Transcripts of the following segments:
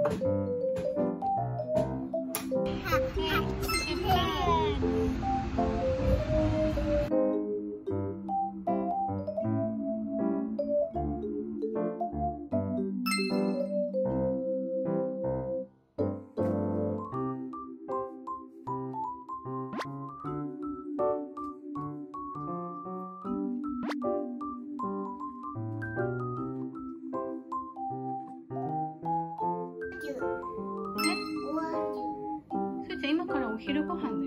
今からお昼ご飯だよ。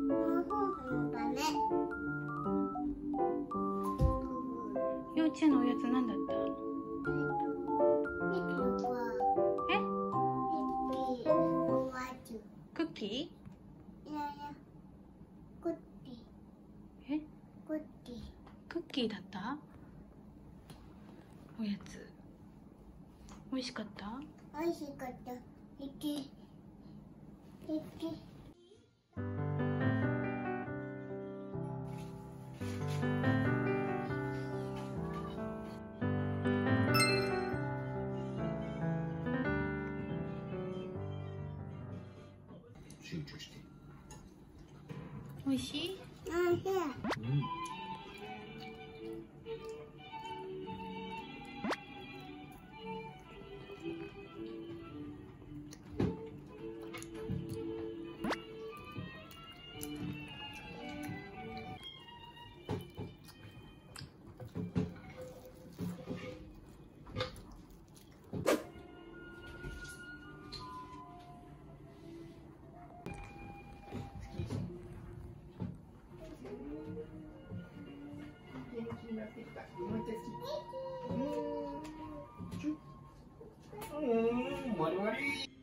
幼稚園のおやつ何だった？クッキー？いやいや、クッキー。クッキーだった？おやつ。美味しかった？ 美味しかった。 集中して。 美味しい？ 終わり。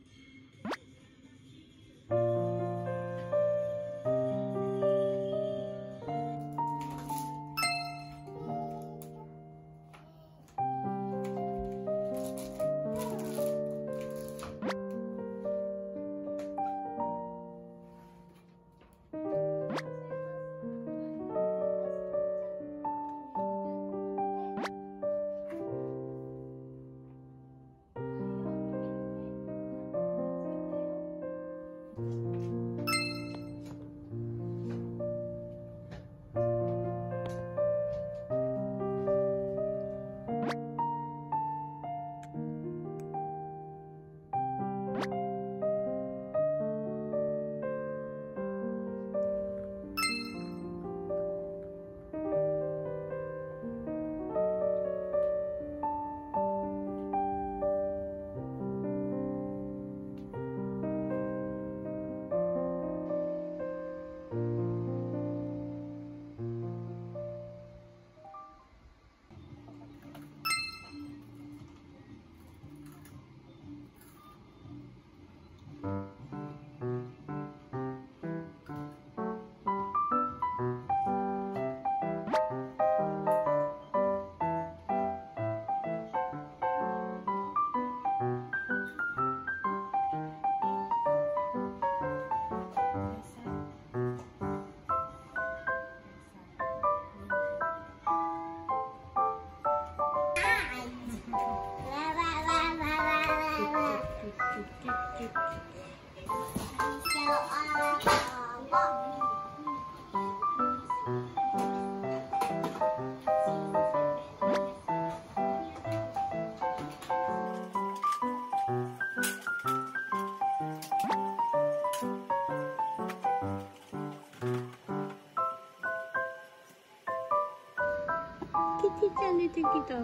キティちゃん出てきた。こんにちは。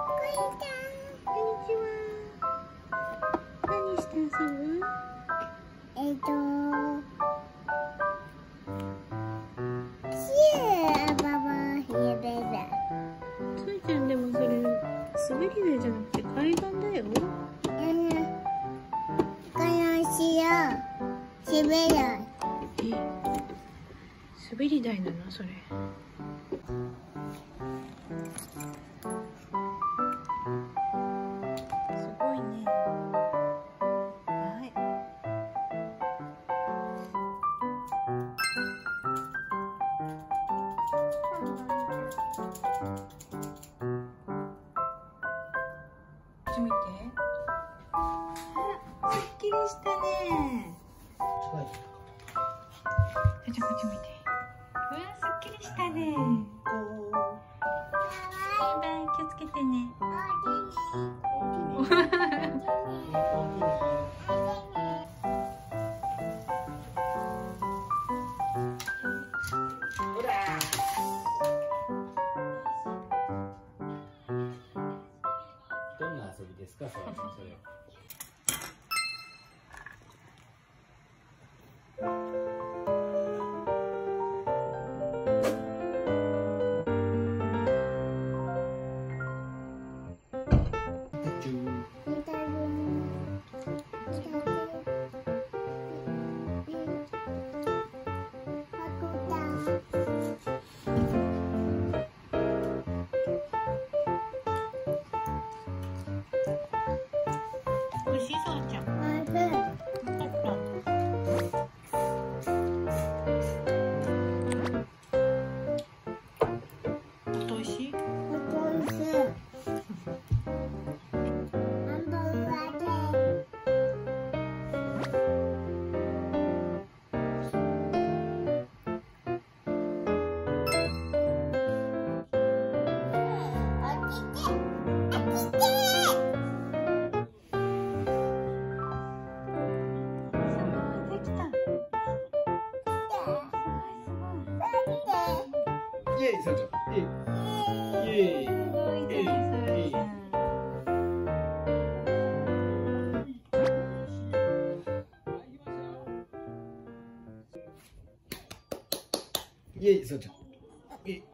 何して遊ぶ？つーちゃんでもそれ滑り台じゃなくて階段だよ。滑り台なのそれ。すごいね。はい。こっち見て。 きりしたね。じゃあこっち見て。うわ、すっきりしたね。バイバイ、気をつけてね。 どんな遊びですか、それ。 おいしそうじゃん。おいしい。 イエイ、さんちゃん。イエイ。イエイ。イエイ。イエイ、さんちゃん。イエイ。